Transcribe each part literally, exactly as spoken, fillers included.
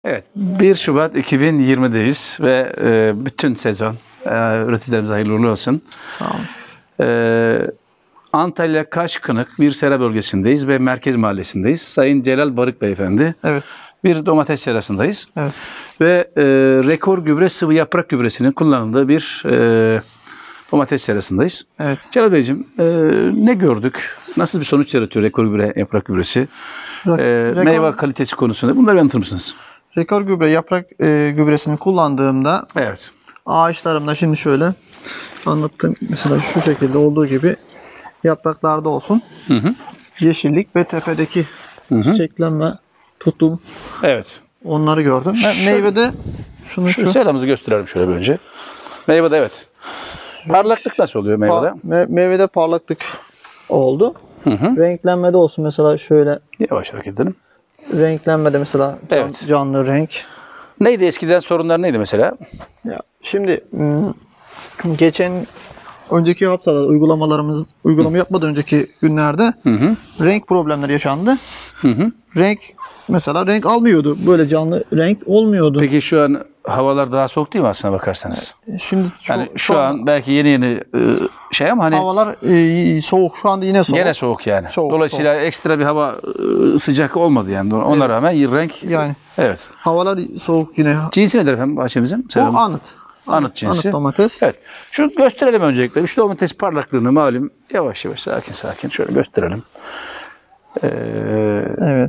Evet, bir Şubat iki bin yirmi'deyiz ve e, bütün sezon e, üreticilerimize hayırlı uğurlu olsun. Sağ olun. E, Antalya Kaşkınık bir sera bölgesindeyiz ve Merkez Mahallesi'ndeyiz. Sayın Celal Barık Beyefendi. Evet. Bir domates serasındayız. Evet. Ve e, rekor gübre sıvı yaprak gübresinin kullanıldığı bir e, domates serasındayız. Evet. Celal Beyciğim, e, ne gördük? Nasıl bir sonuç yaratıyor rekor gübre yaprak gübresi? Re- E, rekor, meyve kalitesi konusunda bunları anlatır mısınız? rekor gübre yaprak e, gübresini kullandığımda Evet. ağaçlarımda şimdi şöyle anlattım. Mesela şu şekilde olduğu gibi yapraklarda olsun. Hı hı. Yeşillik ve tepedeki Hı hı. çiçeklenme, tutum, Evet. onları gördüm. Ve Şu- meyvede şunu Şu şu. seramızı gösterelim şöyle bir önce. Meyvede evet. Parlaklık nasıl oluyor meyvede? Pa- me- meyvede parlaklık oldu. Hı hı. Renklenmede olsun mesela şöyle Yavaş hareket edelim. renklenmede mesela can- Evet. canlı renk. Neydi eskiden sorunlar neydi mesela? Ya şimdi hmm, geçen önceki haftalarda uygulamalarımız uygulama yapmadan önceki günlerde Hı hı. renk problemleri yaşandı. Hı hı. Renk mesela renk almıyordu. Böyle canlı renk olmuyordu. Peki şu an havalar daha soğuk değil mi aslına bakarsanız? Şimdi şu, Yani şu, şu an belki yeni yeni e, şey ama hani havalar e, soğuk. Şu anda yine soğuk. gene soğuk yani. Soğuk, Dolayısıyla ekstra bir hava e, sıcak olmadı yani. Ona Evet. rağmen renk Yani evet. havalar soğuk yine. Cinsi nedir efendim bahçemizin? O Selam. anıt. Anıt cinsi. Anıt domates. Evet. Şu gösterelim öncelikle. Şu domates parlaklığını malum yavaş yavaş sakin sakin şöyle gösterelim. Ee, Evet.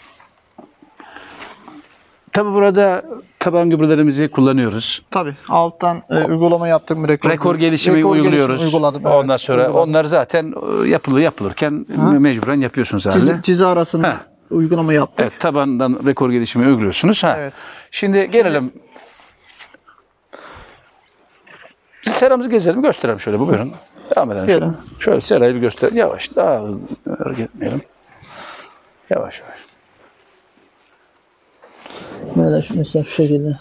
tabii burada taban gübrelerimizi kullanıyoruz. Tabii alttan e, uygulama yaptım. Rekor, Rekor gelişimi rekor uyguluyoruz. gelişimi uyguladım. Evet, Ondan sonra uyguladım. onlar zaten e, yapılı yapılırken Ha. mecburen yapıyorsunuz Çizi, herhalde. çizi arasında Ha. uygulama yaptık. Evet, tabandan rekor gelişimi uyguluyorsunuz. Ha. Evet. Şimdi gelelim. Seramızı gezelim, gösterelim şöyle bu buyurun. Devam edelim. Şöyle, Gelin. şöyle serayı bir gösterelim. Yavaş, daha hızlı hareket etmeyelim. Yavaş yavaş. Böyle şu- mesela şu şekilde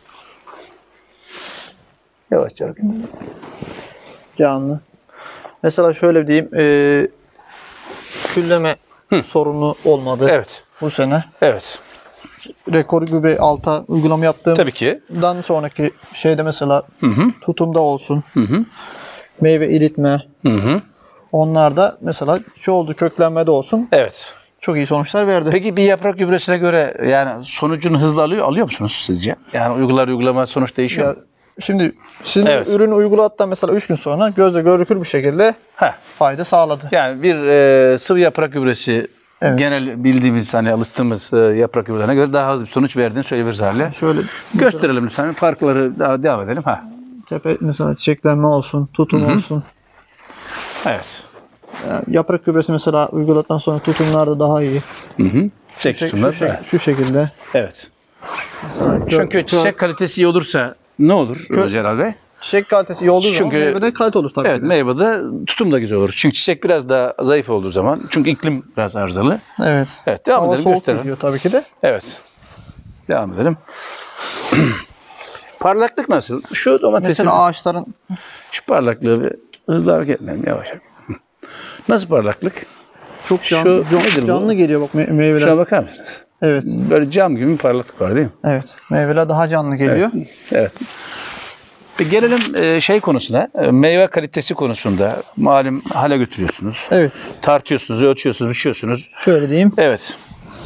Yavaşça hareket edelim. canlı. Mesela şöyle diyeyim. E, külleme Hı. sorunu olmadı Evet, bu sene. evet. Rekor gübre alta uygulama yaptığımdan Tabii ki. sonraki şeyde mesela Hı hı, tutumda olsun, hı hı, meyve iritme, hı hı. onlarda mesela şu oldu köklenmede olsun Evet. çok iyi sonuçlar verdi. Peki bir yaprak gübresine göre yani sonucunu hızlı alıyor, alıyor musunuz sizce? Yani uygular uygulama sonuç değişiyor Ya, mu? şimdi sizin Evet. ürünü uyguladıktan mesela üç gün sonra gözle görülür bir şekilde Heh. fayda sağladı. Yani bir e, sıvı yaprak gübresi Evet. genel bildiğimiz hani alıştığımız e, yaprak gübrelerine göre daha hızlı bir sonuç verdiğini söyleyebiliriz hale. Şöyle Gösterelim lütfen. Farkları daha devam edelim. Ha. tepe mesela çiçeklenme olsun, tutum Hı hı. olsun. Evet. Yani yaprak gübresi mesela uyguladıktan sonra tutumlar da daha iyi. Hı hı. Çiçek Şu, tutumlar. şu, Evet. şu şekilde. Evet. Mesela Çünkü gö- çiçek kalitesi iyi olursa ne olur Kö- Celal Bey? çiçek kalitesi iyi olduğu zaman Çünkü- meyvede kalite olur tabii Evet, ki de. meyvede tutum da güzel olur. Çünkü çiçek biraz daha zayıf olduğu zaman, çünkü iklim biraz arızalı. Evet. Evet, devam Hava edelim, soğuk gösterelim. gidiyor tabii ki de. Evet. Devam edelim. Parlaklık nasıl? Şu domatesin Mesela ağaçların şu parlaklığı bir hızlı hareket etmeyelim yavaş. Nasıl parlaklık? çok Şu canlı, can- nedir bu? canlı geliyor bak me- meyveler. Şuna bakar mısınız? Evet. Böyle cam gibi bir parlaklık var değil mi? Evet. Meyveler daha canlı geliyor. Evet. Bir gelelim e, şey konusuna, e, meyve kalitesi konusunda. Malum hale götürüyorsunuz. Evet. Tartıyorsunuz, ölçüyorsunuz, biçiyorsunuz. Şöyle diyeyim. Evet.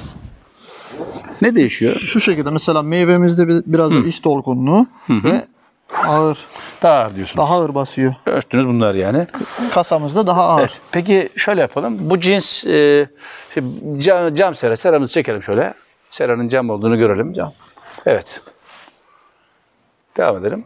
Ne değişiyor? Şu şekilde mesela meyvemizde bir- biraz da iç dolgunluğu ve ağır, Daha ağır diyorsunuz. daha ağır basıyor. Ölçtünüz bunlar yani. Kasamızda daha ağır. Evet. Peki şöyle yapalım. Bu cins e, şimdi cam, cam sera. Seramızı çekelim şöyle. Seranın cam olduğunu görelim. Cam. Evet. Devam edelim.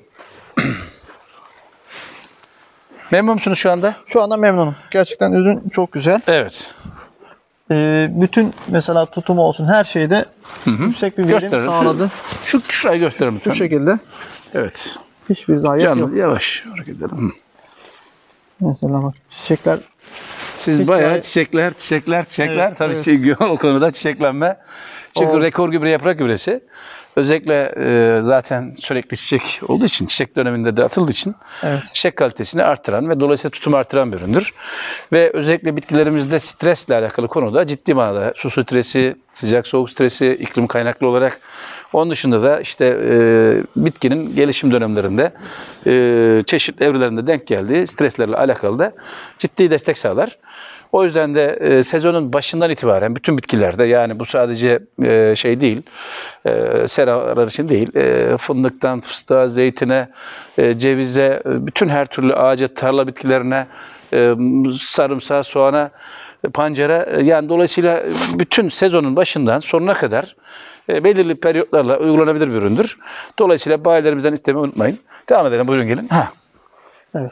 Memnun musunuz şu anda? Şu anda memnunum. Gerçekten ürün çok güzel. Evet. Ee, bütün mesela tutumu olsun her şeyde yüksek bir verim Gösterelim. sağladı. Şu, şu şurayı gösterelim lütfen. Şu şekilde Evet. hiçbir zayiat yok. Canlı, yavaş hareket edelim. Hı. Mesela bak çiçekler Siz Hiç bayağı gayet- çiçekler, çiçekler, çiçekler. Evet, Tabii evet. şey, o konuda çiçeklenme. Çünkü O- rekor gübre yaprak gübresi özellikle e, zaten sürekli çiçek olduğu için, çiçek döneminde de atıldığı için Evet. çiçek kalitesini artıran ve dolayısıyla tutumu artıran bir üründür. Ve özellikle bitkilerimizde stresle alakalı konuda ciddi manada su stresi, sıcak soğuk stresi, iklim kaynaklı olarak Onun dışında da işte e, bitkinin gelişim dönemlerinde e, çeşitli evrelerinde denk geldiği streslerle alakalı da ciddi destek sağlar. O yüzden de e, sezonun başından itibaren bütün bitkilerde, yani bu sadece e, şey değil, e, seralar için değil, e, fındıktan fıstığa, zeytine, e, cevize, e, bütün her türlü ağaca, tarla bitkilerine, e, sarımsağa, soğana, e, pancara, e, yani dolayısıyla bütün sezonun başından sonuna kadar e, belirli periyotlarla uygulanabilir bir üründür. Dolayısıyla bayilerimizden istemeyi unutmayın. Devam edelim, buyurun gelin. Ha. Evet.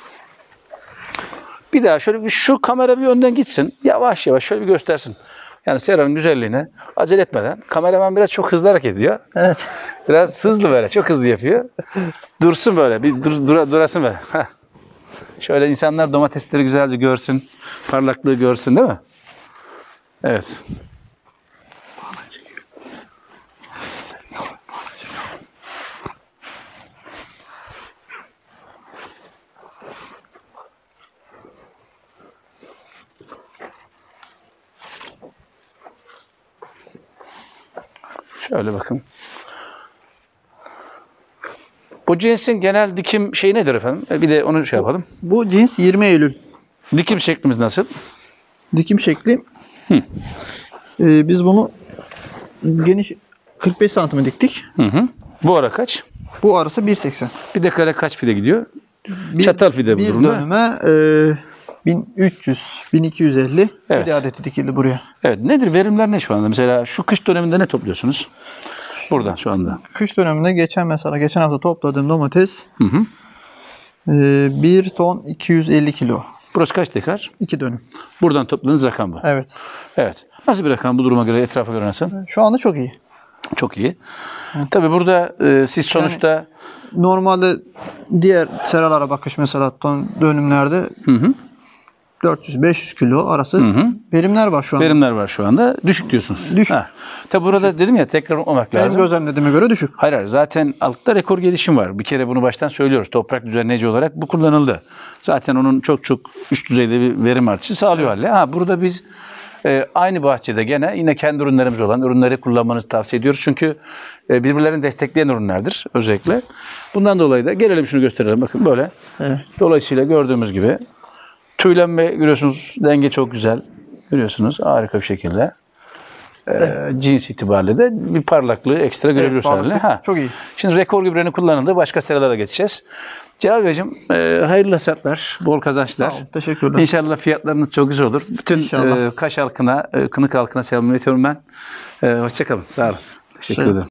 Bir daha şöyle bir, şu kamera bir önden gitsin. Yavaş yavaş şöyle bir göstersin. Yani seranın güzelliğine acele etmeden. Kameraman biraz çok hızlı hareket ediyor. Evet. Biraz hızlı böyle, çok hızlı yapıyor. Dursun böyle, bir dur, dur, durasın böyle. Heh. Şöyle insanlar domatesleri güzelce görsün. Parlaklığı görsün, değil mi? Evet. Şöyle bakın. Bu cinsin genel dikim şeyi nedir efendim? Bir de onu şey yapalım. Bu cins yirmi Eylül. Dikim şeklimiz nasıl? Dikim şekli. Hı. Ee, biz bunu geniş kırk beş santime diktik. Hı hı. Bu ara kaç? Bu arası bir seksen. Bir dekare kaç fide gidiyor? Bir, Çatal fide bu bir durumda. dönüme e, bin üç yüz bin iki yüz elli Evet. bir adeti dikildi buraya. Evet. Nedir? Verimler ne şu anda? Mesela şu kış döneminde ne topluyorsunuz? Buradan şu anda. Kış döneminde geçen mesela geçen hafta topladığım domates Hı hı. e, bir ton iki yüz elli kilo. Burası kaç dekar? iki dönüm. Buradan topladığınız rakam bu. Evet. Evet. Nasıl bir rakam bu duruma göre, etrafa göre nasıl? Şu anda çok iyi. Çok iyi. Tabii burada e, siz sonuçta... Normalde diğer seralara bakış mesela ton dönümlerde Hı hı. dört yüz beş yüz kilo arası Hı hı. verimler var şu anda. Verimler var şu anda. Düşük diyorsunuz. Düşük. Ha. Tabii burada dedim ya, tekrar unutmamak Benim lazım. gözlemlediğime göre düşük. Hayır hayır. Zaten altta rekor gelişim var. Bir kere bunu baştan söylüyoruz. Toprak düzenleyici olarak bu kullanıldı. Zaten onun çok çok üst düzeyde bir verim artışı sağlıyor hale. Ha, burada biz e, aynı bahçede gene yine kendi ürünlerimiz olan ürünleri kullanmanızı tavsiye ediyoruz. Çünkü e, birbirlerini destekleyen ürünlerdir özellikle. Bundan dolayı da gelelim şunu gösterelim. Bakın böyle. Evet. Dolayısıyla gördüğümüz gibi tüylenme görüyorsunuz. Denge çok güzel. Görüyorsunuz. Harika bir şekilde. Ee, cins itibariyle de bir parlaklığı ekstra görebiliyorsunuz. parlaklık herhalde. Ha. çok iyi. Şimdi rekor gübrenin kullanıldığı başka seralara geçeceğiz. Celal Beyciğim, e, hayırlı hasatlar, bol kazançlar. Sağ olun, teşekkürler. İnşallah fiyatlarınız çok güzel olur. Bütün İnşallah. e, Kaş halkına, e, Kınık halkına selam iletiyorum ben. E, hoşça kalın. Sağ olun. Teşekkür Şey- ederim.